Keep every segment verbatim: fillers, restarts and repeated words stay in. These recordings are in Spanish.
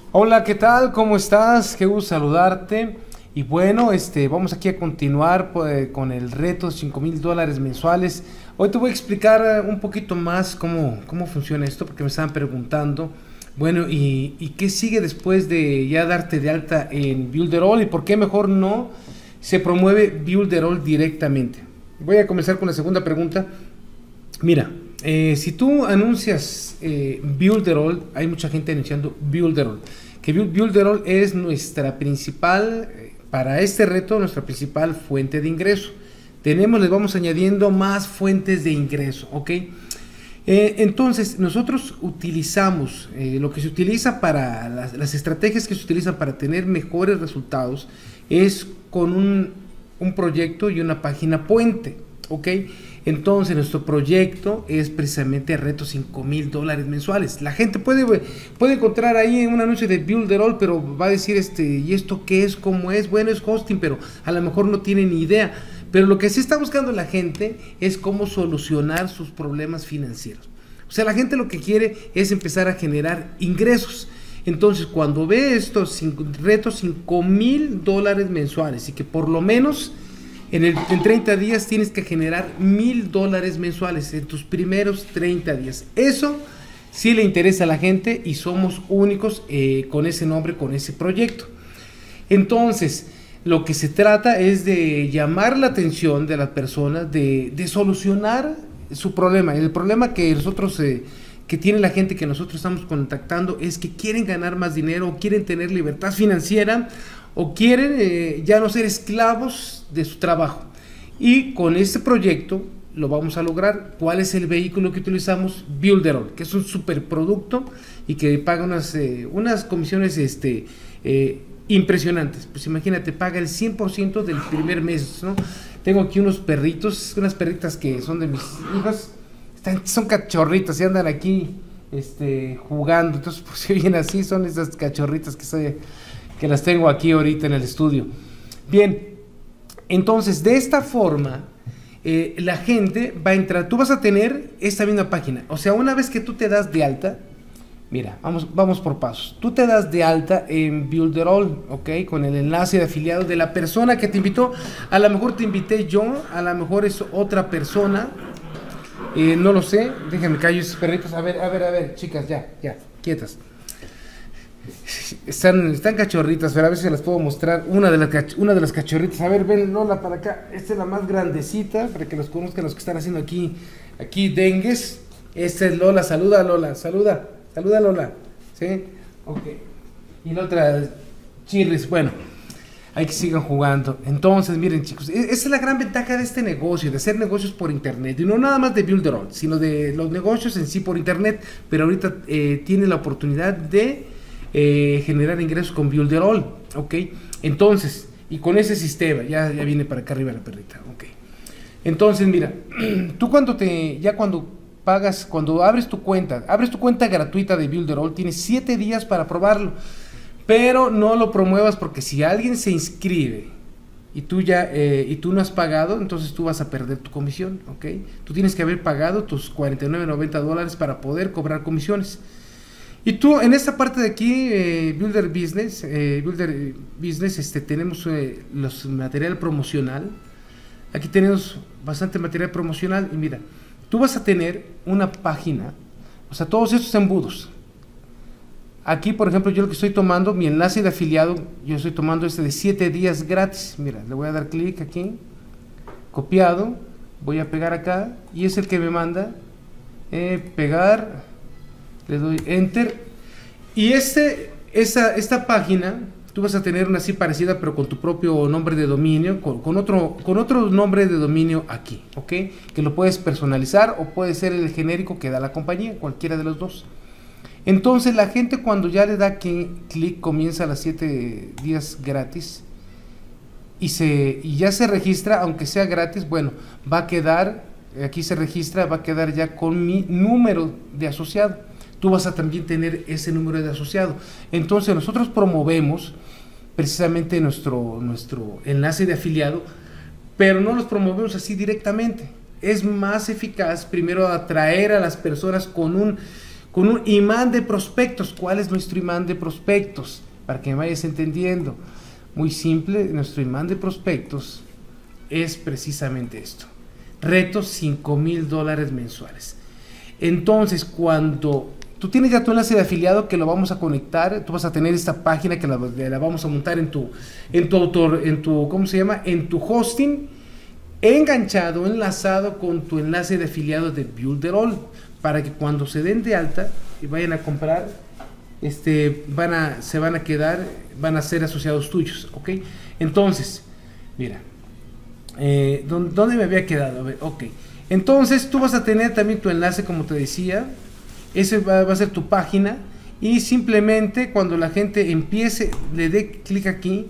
Hola, ¿qué tal? ¿Cómo estás? Qué gusto saludarte. Y bueno, este, vamos aquí a continuar pues, con el reto de cinco mil dólares mensuales. Hoy te voy a explicar eh, un poquito más cómo, cómo funciona esto, porque me estaban preguntando. Bueno, y, y qué sigue después de ya darte de alta en Builderall y por qué mejor no se promueve Builderall directamente. Voy a comenzar con la segunda pregunta. Mira, eh, si tú anuncias eh, Builderall, hay mucha gente anunciando Builderall, que Builderall es nuestra principal, eh, para este reto, nuestra principal fuente de ingreso. Tenemos, les vamos añadiendo más fuentes de ingreso, ¿ok? Eh, entonces, nosotros utilizamos, eh, lo que se utiliza para, las, las estrategias que se utilizan para tener mejores resultados es con un, un proyecto y una página puente, ¿ok? Entonces nuestro proyecto es precisamente reto cinco mil dólares mensuales. La gente puede, puede encontrar ahí un anuncio de Builderall, pero va a decir, este, ¿y esto qué es? ¿Cómo es? Bueno, es hosting, pero a lo mejor no tiene ni idea. Pero lo que sí está buscando la gente es cómo solucionar sus problemas financieros. O sea, la gente lo que quiere es empezar a generar ingresos. Entonces, cuando ve estos cinco, retos cinco mil dólares mensuales y que por lo menos En, el, en treinta días tienes que generar mil dólares mensuales en tus primeros treinta días. Eso sí le interesa a la gente y somos únicos eh, con ese nombre, con ese proyecto. Entonces, lo que se trata es de llamar la atención de las personas, de, de solucionar su problema. El problema que nosotros, eh, que tiene la gente que nosotros estamos contactando es que quieren ganar más dinero, quieren tener libertad financiera, o quieren eh, ya no ser esclavos de su trabajo. Y con este proyecto lo vamos a lograr. ¿Cuál es el vehículo que utilizamos? Builderall, que es un superproducto y que paga unas, eh, unas comisiones este, eh, impresionantes. Pues imagínate, paga el cien por ciento del primer mes, ¿no? Tengo aquí unos perritos, unas perritas que son de mis hijos, están, son cachorritas y andan aquí este, jugando. Entonces, pues si oyen así, son esas cachorritas que soy... que las tengo aquí ahorita en el estudio. Bien, entonces de esta forma eh, la gente va a entrar, tú vas a tener esta misma página, o sea, una vez que tú te das de alta, mira, vamos, vamos por pasos, tú te das de alta en Builderall, ok, con el enlace de afiliado de la persona que te invitó. A lo mejor te invité yo, a lo mejor es otra persona, eh, no lo sé, déjenme callar esos perritos, a ver, a ver, a ver, chicas, ya, ya, quietas. Están, están cachorritas, pero a ver si las puedo mostrar. Una de las, una de las cachorritas. A ver, ven Lola para acá. Esta es la más grandecita, para que los conozcan los que están haciendo aquí, aquí dengues. Esta es Lola. Saluda Lola, saluda, saluda Lola. ¿Sí? Ok. Y la otra, Chirris. Bueno, hay que sigan jugando. Entonces, miren chicos, esa es la gran ventaja de este negocio, de hacer negocios por internet. Y no nada más de Builderall, sino de los negocios en sí por internet. Pero ahorita eh, tiene la oportunidad de Eh, generar ingresos con Builderall, ok, entonces, y con ese sistema, ya, ya viene para acá arriba la perrita, ok, entonces mira, tú cuando te, ya cuando pagas, cuando abres tu cuenta, abres tu cuenta gratuita de Builderall, tienes siete días para probarlo, pero no lo promuevas porque si alguien se inscribe y tú ya, eh, y tú no has pagado, entonces tú vas a perder tu comisión, ok, tú tienes que haber pagado tus cuarenta y nueve noventa dólares para poder cobrar comisiones. Y tú en esta parte de aquí, eh, Builder Business, eh, Builder Business, este, tenemos eh, los material promocional. Aquí tenemos bastante material promocional y mira, tú vas a tener una página, o sea, todos estos embudos. Aquí, por ejemplo, yo lo que estoy tomando, mi enlace de afiliado, yo estoy tomando este de siete días gratis. Mira, le voy a dar clic aquí, copiado, voy a pegar acá y es el que me manda eh, pegar. Le doy enter y este, esa, esta página tú vas a tener una así parecida pero con tu propio nombre de dominio, con, con, otro, con otro nombre de dominio aquí, ok, que lo puedes personalizar o puede ser el genérico que da la compañía, cualquiera de los dos. Entonces la gente cuando ya le da clic comienza a las siete días gratis y, se, y ya se registra, aunque sea gratis, bueno, va a quedar, aquí se registra, va a quedar ya con mi número de asociado. Tú vas a también tener ese número de asociado. Entonces nosotros promovemos precisamente nuestro, nuestro enlace de afiliado, pero no los promovemos así directamente. Es más eficaz primero atraer a las personas con un, con un imán de prospectos. ¿Cuál es nuestro imán de prospectos? Para que me vayas entendiendo. Muy simple, nuestro imán de prospectos es precisamente esto. Reto cinco mil dólares mensuales. Entonces, cuando tú tienes ya tu enlace de afiliado que lo vamos a conectar, tú vas a tener esta página que la, la vamos a montar en tu, en tu autor, en tu, ¿cómo se llama? En tu hosting, enganchado, enlazado con tu enlace de afiliado de Builderall, para que cuando se den de alta y vayan a comprar, este, van a, se van a quedar, van a ser asociados tuyos, ¿ok? Entonces, mira, eh, ¿dónde, ¿dónde me había quedado? A ver, ok. Entonces, tú vas a tener también tu enlace, como te decía. Ese va, va a ser tu página, y simplemente cuando la gente empiece, le dé clic aquí,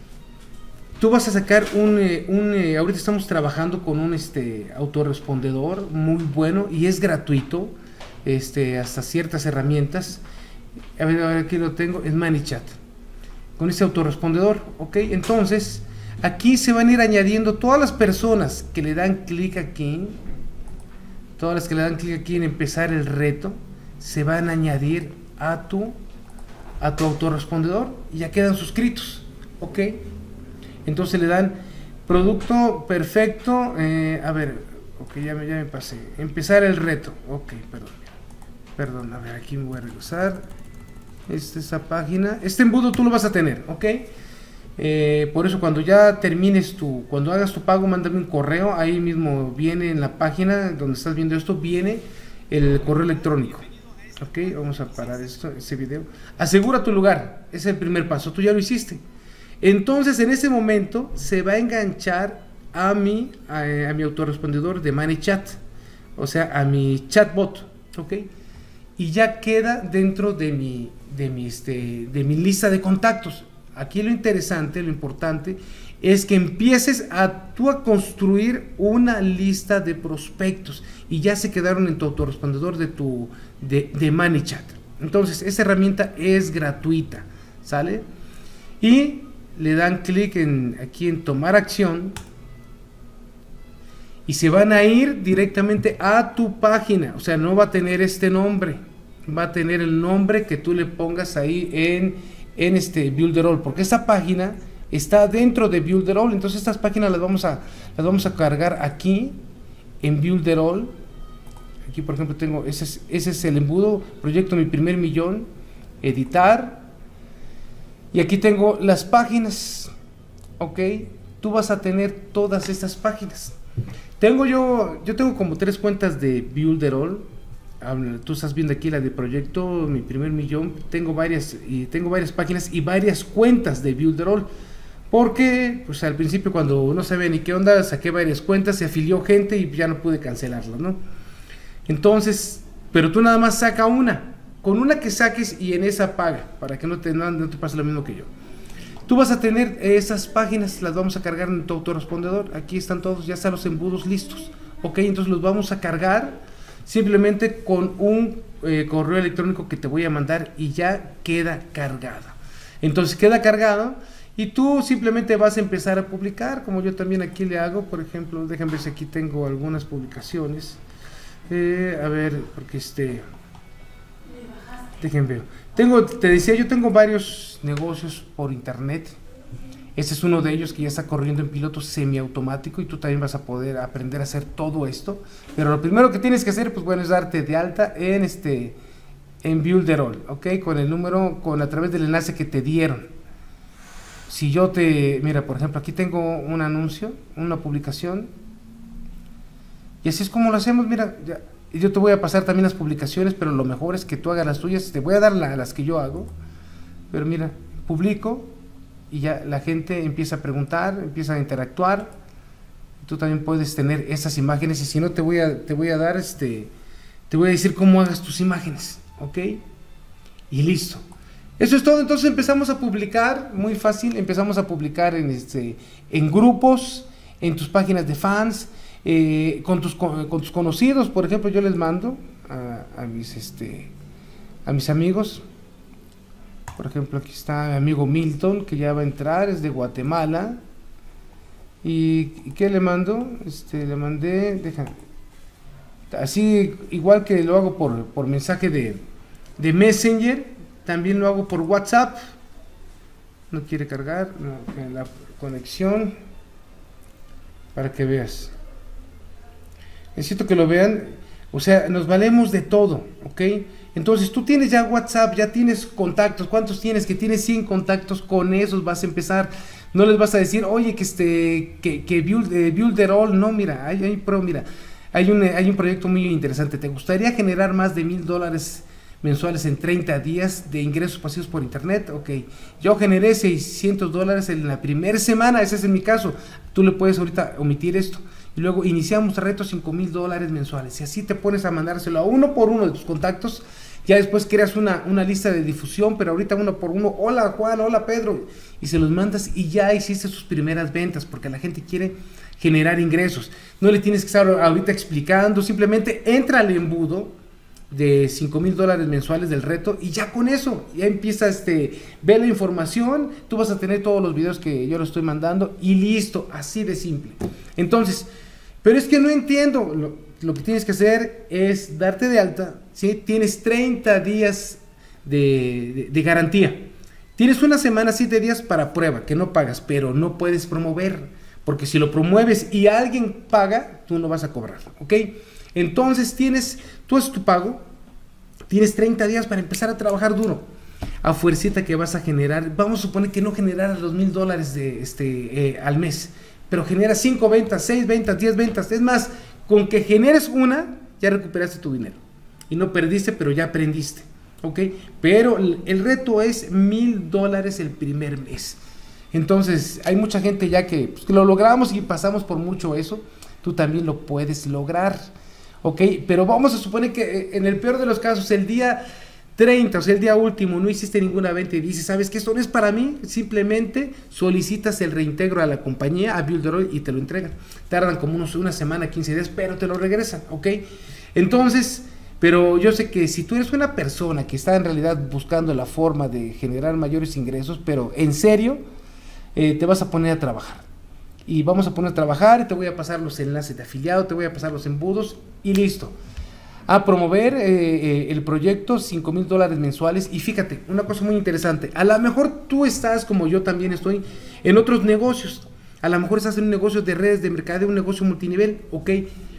tú vas a sacar un, eh, un eh, ahorita estamos trabajando con un este autorrespondedor muy bueno y es gratuito, este hasta ciertas herramientas. A ver, a ver, aquí lo tengo, es ManyChat, con este autorrespondedor, ok. Entonces aquí se van a ir añadiendo todas las personas que le dan clic aquí, todas las que le dan clic aquí en empezar el reto, se van a añadir a tu a tu autorrespondedor y ya quedan suscritos, ok. Entonces le dan producto perfecto, eh, a ver, ok, ya me, ya me pasé, empezar el reto, ok, perdón, perdón, a ver, aquí me voy a regresar, esta esa página, este embudo tú lo vas a tener, ok. Eh, por eso cuando ya termines tu, cuando hagas tu pago, mándame un correo, ahí mismo viene en la página donde estás viendo esto, viene el correo electrónico. Ok, vamos a parar esto, ese video. Asegura tu lugar, ese es el primer paso, tú ya lo hiciste. Entonces en ese momento se va a enganchar a mi, a, a mi autorrespondedor de ManyChat, o sea, a mi chatbot, ok, y ya queda dentro de mi, de mi, este, de mi lista de contactos. Aquí lo interesante, lo importante, es que empieces a tú a construir una lista de prospectos y ya se quedaron en tu autorrespondedor de tu de, de ManyChat. Entonces esa herramienta es gratuita, ¿sale? Y le dan clic en aquí en tomar acción y se van a ir directamente a tu página. O sea, no va a tener este nombre, va a tener el nombre que tú le pongas ahí en, en este Builderall, porque esta página está dentro de Builderall. Entonces estas páginas las vamos a las vamos a cargar aquí en Builderall. Aquí por ejemplo tengo, ese es, ese es el embudo, proyecto mi primer millón, editar, y aquí tengo las páginas, ok. Tú vas a tener todas estas páginas. Tengo yo, yo tengo como tres cuentas de Builderall. Tú estás viendo aquí la de proyecto mi primer millón. Tengo varias y tengo varias páginas y varias cuentas de Builderall. Porque pues al principio cuando no sabía ni qué onda, saqué varias cuentas, se afilió gente y ya no pude cancelarlas, ¿no? Entonces, pero tú nada más saca una, con una que saques y en esa paga, para que no te, no, no te pase lo mismo que yo. Tú vas a tener esas páginas, las vamos a cargar en tu autorrespondedor. Aquí están todos, ya están los embudos listos, ok. Entonces los vamos a cargar simplemente con un eh, correo electrónico que te voy a mandar y ya queda cargado. Entonces queda cargado. Y tú simplemente vas a empezar a publicar, como yo también aquí le hago. Por ejemplo, déjenme ver si aquí tengo algunas publicaciones. Eh, a ver, porque este... Déjenme ver. Tengo, te decía, yo tengo varios negocios por internet. Este es uno de ellos que ya está corriendo en piloto semiautomático y tú también vas a poder aprender a hacer todo esto. Pero lo primero que tienes que hacer, pues bueno, es darte de alta en este... en Builderall, ¿ok? Con el número, con a través del enlace que te dieron. Si yo te, mira, por ejemplo, aquí tengo un anuncio, una publicación, y así es como lo hacemos. Mira, ya, yo te voy a pasar también las publicaciones, pero lo mejor es que tú hagas las tuyas. Te voy a dar la, las que yo hago, pero mira, publico y ya la gente empieza a preguntar, empieza a interactuar. Tú también puedes tener esas imágenes, y si no te voy a, te voy a dar, este, te voy a decir cómo hagas tus imágenes, ¿ok? Y listo. Eso es todo. Entonces empezamos a publicar, muy fácil, empezamos a publicar en, este, en grupos, en tus páginas de fans, eh, con, tus, con, con tus conocidos. Por ejemplo, yo les mando a, a, mis, este, a mis amigos. Por ejemplo, aquí está mi amigo Milton, que ya va a entrar, es de Guatemala. ¿Y, y qué le mando? Este, le mandé, déjame, así igual que lo hago por, por mensaje de... de Messenger, también lo hago por WhatsApp. No quiere cargar no, en la conexión para que veas. Necesito que lo vean. O sea, nos valemos de todo, ¿ok? Entonces tú tienes ya WhatsApp, ya tienes contactos. ¿Cuántos tienes? Que tienes cien contactos, con esos vas a empezar. No les vas a decir, oye, que este, que, que build, eh, Builder All. No, mira, hay, hay, pro, mira, hay un, hay un proyecto muy interesante. ¿Te gustaría generar más de mil dólares mensuales en treinta días de ingresos pasivos por internet? Ok, yo generé seiscientos dólares en la primera semana, ese es en mi caso. Tú le puedes ahorita omitir esto. Y luego iniciamos reto cinco mil dólares mensuales. Y así te pones a mandárselo a uno por uno de tus contactos. Ya después creas una, una lista de difusión, pero ahorita uno por uno. Hola Juan, hola Pedro. Y se los mandas y ya hiciste sus primeras ventas, porque la gente quiere generar ingresos. No le tienes que estar ahorita explicando, simplemente entra al embudo de cinco mil dólares mensuales del reto y ya con eso, ya empieza este, ve la información, tú vas a tener todos los videos que yo le estoy mandando y listo, así de simple. Entonces, pero es que no entiendo, lo, lo que tienes que hacer es darte de alta, ¿sí? Tienes treinta días de, de, de garantía, tienes una semana, siete días para prueba, que no pagas, pero no puedes promover, porque si lo promueves y alguien paga, tú no vas a cobrar, ¿ok? Entonces tienes, tú haces tu pago, tienes treinta días para empezar a trabajar duro, a fuercita que vas a generar, vamos a suponer que no generas los mil dólares de, este, eh, al mes, pero generas cinco ventas, seis ventas, diez ventas, es más, con que generes una, ya recuperaste tu dinero, y no perdiste, pero ya aprendiste, ¿ok? Pero el reto es mil dólares el primer mes. Entonces hay mucha gente ya que, pues, que lo logramos y pasamos por mucho eso, tú también lo puedes lograr. Ok, pero vamos a suponer que en el peor de los casos, el día treinta, o sea, el día último, no hiciste ninguna venta y dices, ¿sabes qué? Esto no es para mí. Simplemente solicitas el reintegro a la compañía, a Builder, y te lo entregan. Tardan como unos, una semana, quince días, pero te lo regresan, ¿ok? Entonces, pero yo sé que si tú eres una persona que está en realidad buscando la forma de generar mayores ingresos, pero en serio, eh, te vas a poner a trabajar. Y vamos a poner a trabajar y te voy a pasar los enlaces de afiliado, te voy a pasar los embudos y listo. A promover eh, eh, el proyecto, cinco mil dólares mensuales. Y fíjate, una cosa muy interesante, a lo mejor tú estás, como yo también estoy, en otros negocios. A lo mejor estás en un negocio de redes de mercadeo, un negocio multinivel, ok.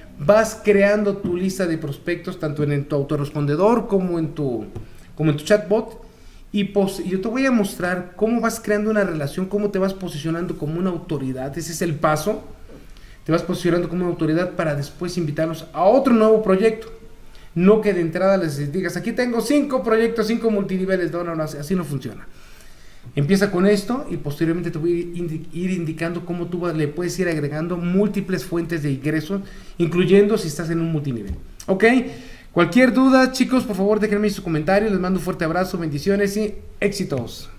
Vas creando tu lista de prospectos, tanto en, en tu autorrespondedor como en tu, como en tu chatbot. Y pos yo te voy a mostrar cómo vas creando una relación, cómo te vas posicionando como una autoridad. Ese es el paso. Te vas posicionando como una autoridad para después invitarlos a otro nuevo proyecto. No que de entrada les digas, aquí tengo cinco proyectos, cinco multiniveles. No, no, no, así no funciona. Empieza con esto y posteriormente te voy a indi ir indicando cómo tú le puedes ir agregando múltiples fuentes de ingresos, incluyendo si estás en un multinivel. ¿Ok? Cualquier duda, chicos, por favor déjenme sus comentarios. Les mando un fuerte abrazo, bendiciones y éxitos.